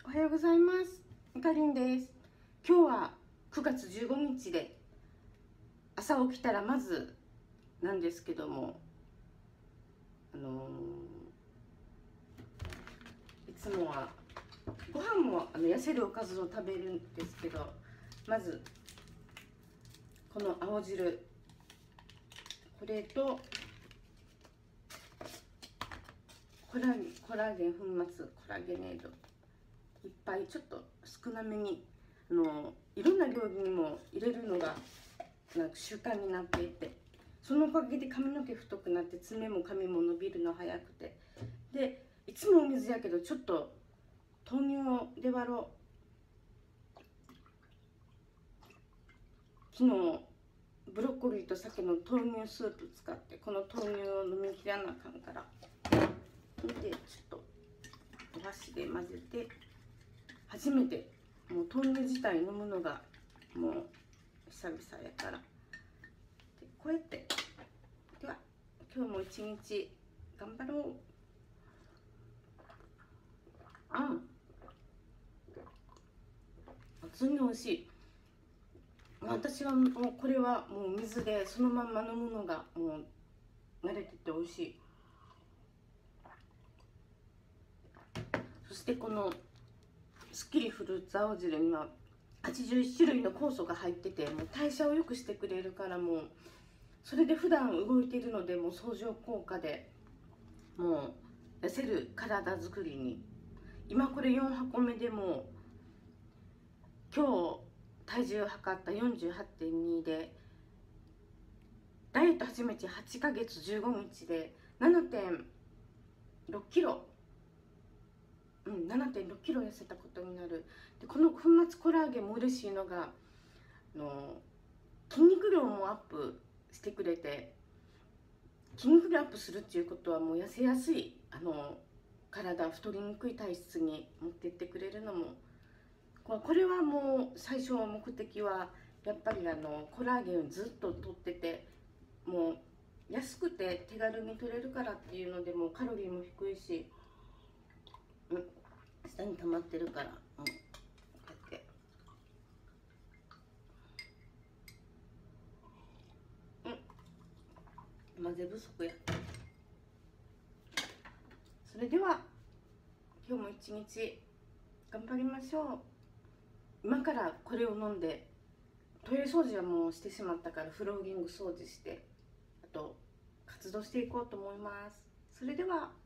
おはようございます。かりんです。今日は9月15日で、朝起きたらまずなんですけども、いつもはご飯も痩せるおかずを食べるんですけど、まずこの青汁、これとコラーゲン粉末、コラーゲネードいっぱいちょっと少なめにいろんな料理にも入れるのがなんか習慣になっていて、そのおかげで髪の毛太くなって爪も髪も伸びるの早くて、でいつもお水やけどちょっと豆乳をで割ろう。昨日ブロッコリーと鮭の豆乳スープ使ってこの豆乳を飲みきらなあかんから、でちょっとお箸で混ぜて、初めてもう豆乳自体飲むのがもう久々やから、でこうやって、では今日も一日頑張ろう。普通に美味しい。私はもうこれはもう水でそのまんま飲むのがもう慣れてて美味しい。そしてこのすっきりフルーツ青汁には81種類の酵素が入ってて、もう代謝を良くしてくれるから、もうそれで普段動いているので、もう相乗効果でもう痩せる体づくりに、今これ4箱目でも今日体重を測った 48.2 で、ダイエット始めて8ヶ月15日で 7.6 キロ、7.6 キロ痩せたことになる。でこの粉末コラーゲンも嬉しいのが、筋肉量もアップしてくれて、筋肉量アップするっていうことはもう痩せやすい体、太りにくい体質に持っていってくれるのも、これはもう最初の目的はやっぱりコラーゲンをずっと取ってて、もう安くて手軽に取れるからっていうので、もうカロリーも低いし、下に溜まってるから、こうやって混ぜ不足や。それでは今日も一日頑張りましょう。今からこれを飲んで、トイレ掃除はもうしてしまったからフローリング掃除して、あと活動していこうと思います。それでは。